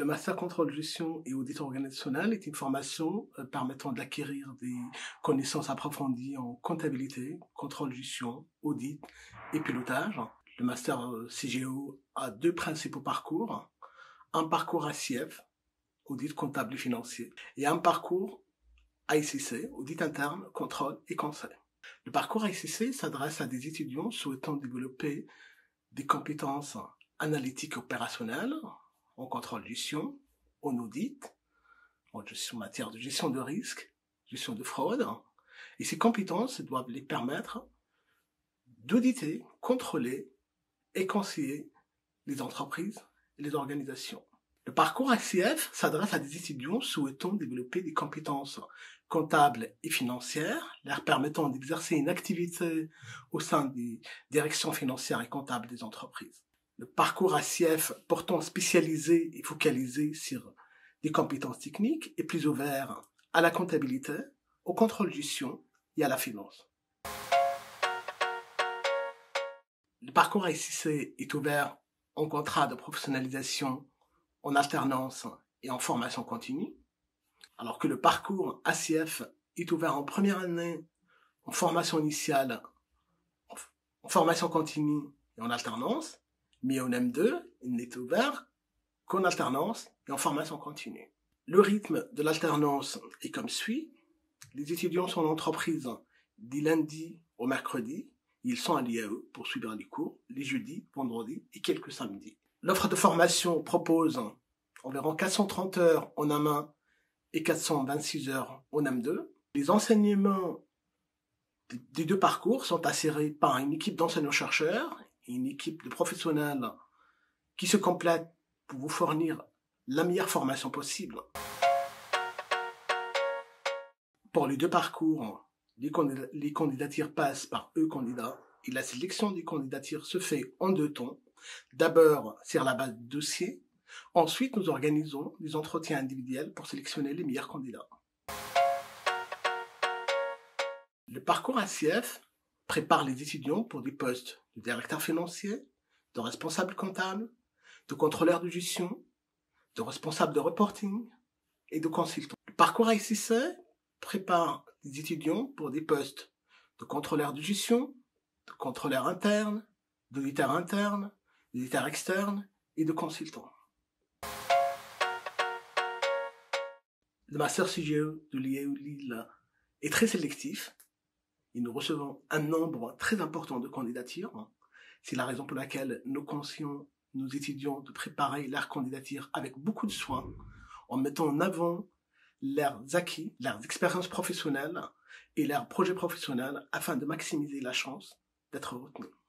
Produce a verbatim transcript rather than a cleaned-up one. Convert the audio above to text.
Le master contrôle gestion et audit organisationnel est une formation euh, permettant d'acquérir des connaissances approfondies en comptabilité, contrôle gestion, audit et pilotage. Le master euh, C G O a deux principaux parcours. Un parcours A C F, audit comptable et financier, et un parcours A I C C, audit interne, contrôle et conseil. Le parcours A I C C s'adresse à des étudiants souhaitant développer des compétences analytiques et opérationnelles en contrôle de gestion, en audit, en gestion en matière de gestion de risque, gestion de fraude. Et ces compétences doivent les permettre d'auditer, contrôler et conseiller les entreprises et les organisations. Le parcours A C F s'adresse à des étudiants souhaitant développer des compétences comptables et financières, leur permettant d'exercer une activité au sein des directions financières et comptables des entreprises. Le parcours A C F portant spécialisé et focalisé sur des compétences techniques est plus ouvert à la comptabilité, au contrôle de gestion et à la finance. Le parcours A I C C est ouvert en contrat de professionnalisation, en alternance et en formation continue, alors que le parcours A C F est ouvert en première année, en formation initiale, en formation continue et en alternance, mais en M deux, il n'est ouvert qu'en alternance et en formation continue. Le rythme de l'alternance est comme suit. Les étudiants sont en entreprise du lundi au mercredi. Ils sont à l'I A E pour suivre les cours les jeudis, vendredis et quelques samedis. L'offre de formation propose environ quatre cent trente heures en M un et quatre cent vingt-six heures en M deux. Les enseignements des deux parcours sont assurés par une équipe d'enseignants-chercheurs et une équipe de professionnels qui se complètent pour vous fournir la meilleure formation possible. Pour les deux parcours, les, candid- les candidatures passent par e-candidat et la sélection des candidatures se fait en deux temps. D'abord sur la base de dossier, ensuite nous organisons des entretiens individuels pour sélectionner les meilleurs candidats. Le parcours A C F prépare les étudiants pour des postes de directeur financier, de responsable comptable, de contrôleur de gestion, de responsable de reporting et de consultant. Le parcours A I C C prépare les étudiants pour des postes de contrôleur de gestion, de contrôleur interne, d'auditeur interne, d'auditeur externe et de consultant. Le master C G O de l'I A E Lille est très sélectif et nous recevons un nombre très important de candidatures. C'est la raison pour laquelle nous conseillons nos étudiants de préparer leur candidature avec beaucoup de soin, en mettant en avant leurs acquis, leurs expériences professionnelles et leurs projets professionnels afin de maximiser la chance d'être retenus.